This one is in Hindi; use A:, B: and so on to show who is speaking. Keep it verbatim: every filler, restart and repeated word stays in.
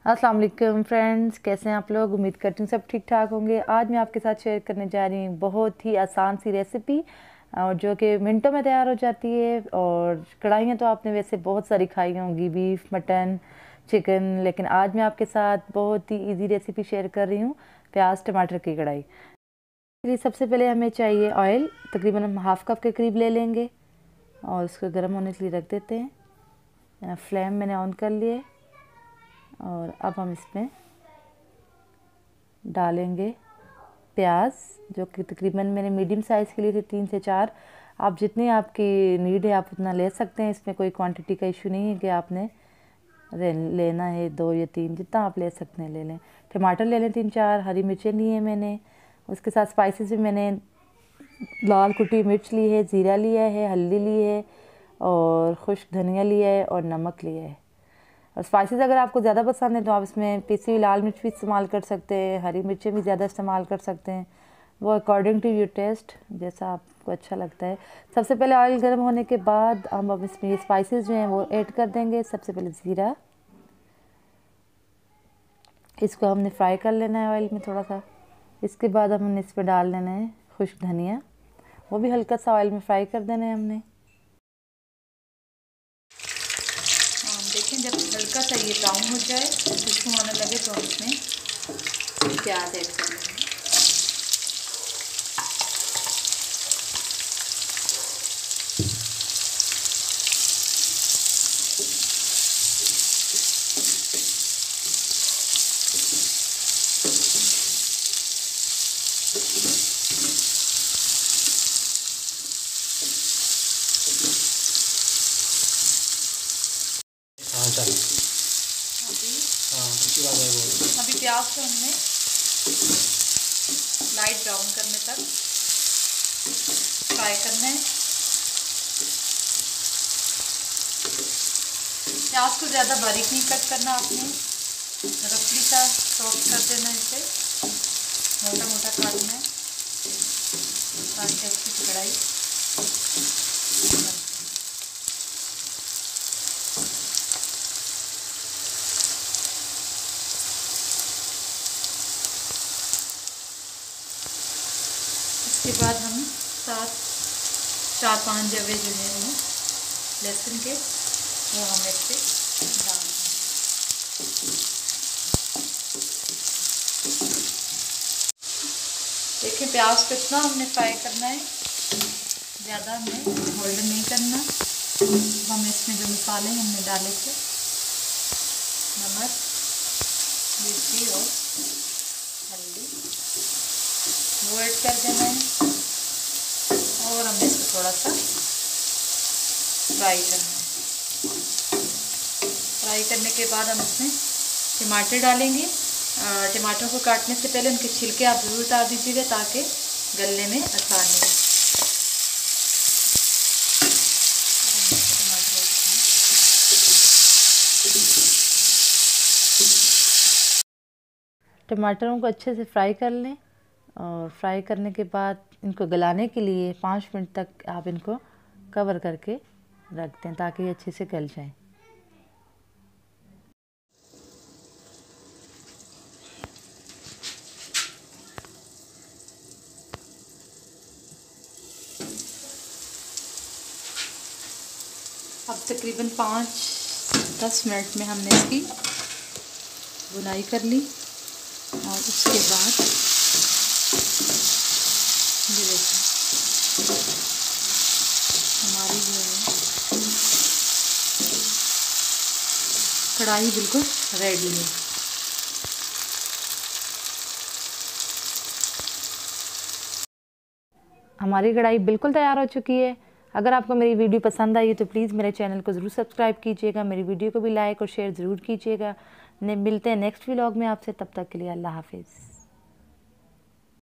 A: अस्सलाम वालेकुम फ्रेंड्स, कैसे हैं आप लोग। उम्मीद करती हूँ सब ठीक ठाक होंगे। आज मैं आपके साथ शेयर करने जा रही हूँ बहुत ही आसान सी रेसिपी और जो कि मिनटों में तैयार हो जाती है। और कढ़ाइयाँ तो आपने वैसे बहुत सारी खाई होंगी, बीफ, मटन, चिकन, लेकिन आज मैं आपके साथ बहुत ही इजी रेसिपी शेयर कर रही हूँ, प्याज टमाटर की कढ़ाई। इसलिए सबसे पहले हमें चाहिए ऑयल, तकरीबन हम हाफ़ कप के करीब ले लेंगे और उसको गर्म होने के लिए रख देते हैं। फ्लेम मैंने ऑन कर लिए और अब हम इसमें डालेंगे प्याज, जो कि तकरीबन मैंने मीडियम साइज़ के लिए थे तीन से चार। आप जितनी आपकी नीड है आप उतना ले सकते हैं, इसमें कोई क्वांटिटी का इशू नहीं है कि आपने लेना है दो या तीन, जितना आप ले सकते हैं ले लें। टमाटर ले लें तीन चार, हरी मिर्चें ली हैं मैंने। उसके साथ स्पाइसेस में मैंने लाल कुटी मिर्च ली है, ज़ीरा लिया है, हल्दी ली है और खुश्क धनिया लिया है और नमक लिया है। और स्पाइसेस अगर आपको ज़्यादा पसंद है तो आप इसमें पिसी हुई लाल मिर्च भी इस्तेमाल कर सकते हैं, हरी मिर्चें भी ज़्यादा इस्तेमाल कर सकते हैं, वो अकॉर्डिंग टू योर टेस्ट, जैसा आपको अच्छा लगता है। सबसे पहले ऑयल गर्म होने के बाद हम अब इसमें स्पाइसेस जो हैं वो ऐड कर देंगे। सबसे पहले ज़ीरा, इसको हमने फ्राई कर लेना है ऑयल में थोड़ा सा। इसके बाद हमने इस पर डाल देना है खुश्क धनिया, वो भी हल्का सा ऑयल में फ्राई कर देना है हमने। देखें जब हल्का सा ये ब्राउन हो जाए, खुशबू आने लगे तो हम इसमें प्याज ऐड कर लेंगे।
B: अभी अभी प्याज को हमने लाइट ब्राउन करने तक फ्राई करना है। प्याज को ज़्यादा बारीक नहीं कट करना, आपने रफली सा चॉप कर देना, इसे मोटा मोटा काटना है ताकि अच्छी सी कढ़ाई। इसके बाद हम सात चार पांच जवे जो है वो लहसुन के, वो हम इससे डाल दें। देखिए प्याज को इतना हमने फ्राई करना है, ज़्यादा हमें गोल्डन नहीं करना। हम इसमें जो मसाले हमने डाले थे, नमक, मिर्ची और हल्दी, वो ऐड कर देना है और हमें इसको थोड़ा सा फ्राई करना है। फ्राई करने के बाद हम इसमें टमाटर डालेंगे। टमाटरों को काटने से पहले उनके छिलके आप ज़रूर उतार दीजिएगा ताकि गलने में आसानी हो।
A: टमाटरों को अच्छे से फ्राई कर लें और फ्राई करने के बाद इनको गलाने के लिए पाँच मिनट तक आप इनको कवर करके रख दें ताकि ये अच्छे से गल जाएं। अब तकरीबन पाँच दस मिनट में हमने इसकी बुनाई कर ली और उसके बाद ये देखें हमारी जो है कढ़ाई बिल्कुल रेडी है। हमारी कढ़ाई बिल्कुल तैयार हो चुकी है। अगर आपको मेरी वीडियो पसंद आई तो प्लीज़ मेरे चैनल को ज़रूर सब्सक्राइब कीजिएगा, मेरी वीडियो को भी लाइक और शेयर ज़रूर कीजिएगा। मिलते हैं नेक्स्ट व्लॉग में आपसे, तब तक के लिए अल्लाह हाफिज़।